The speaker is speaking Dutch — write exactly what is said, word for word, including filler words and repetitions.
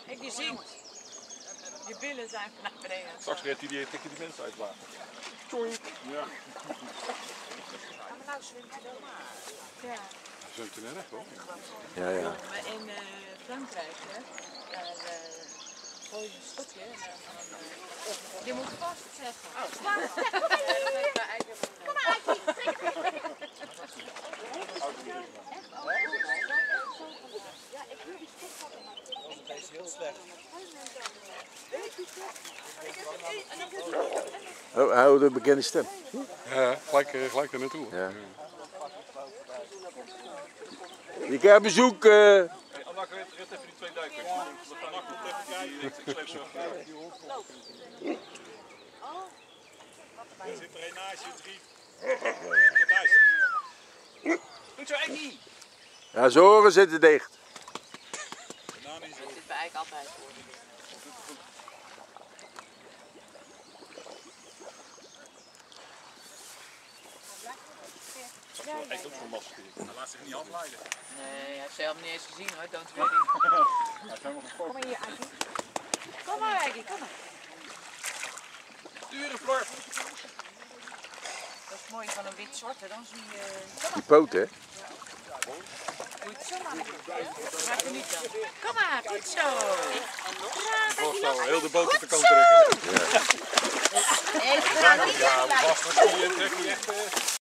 Ik je zingt. Je billen zijn naar beneden. Straks redt hij die, die mensen uit het water. Tjoing. Ja. Maar nou zwemt hij wel maar. Ja. Zwemt hij net echt hoor. Ja, ja. In uh, Frankrijk, hè, daar uh, gooi je een stokje en dan... Uh, je moet vast zeggen. Oh, vast zeggen. Kom maar, trek het. Ja, ik wil die stok van. Dat is heel slecht. Oh, hou de bekende stem. Ja, gelijk, gelijk er naartoe. Ja. Je krijgt bezoek. Uh... Hey, Anna, red, red even die twee duikers. Ja. We gaan Anna komt even kijken. Ik sleep zo even. Er zit er een naast je, drie. Thijs. Doe zo echt niet. Ja, zijn oren zitten dicht. Nou, niet zo. Dat zit bij eigenlijk altijd voor. Dat is echt ook voor massa. Hij laat zich niet afleiden. Nee, hij heeft ze helemaal niet eens gezien hoor, don't worry. Kom maar hier, Aggie. Kom maar, Aggie, kom maar. Sturen, Flor. Dat is mooi van een wit zwarte, dan zie je... Die poot, hè? Doe het zo maar. Maak je niet dan. Kom maar, goed zo. Of zo, heel de boot op de kant drukken. Ik ga niet Ja, vast, dat zie je, trek je echt...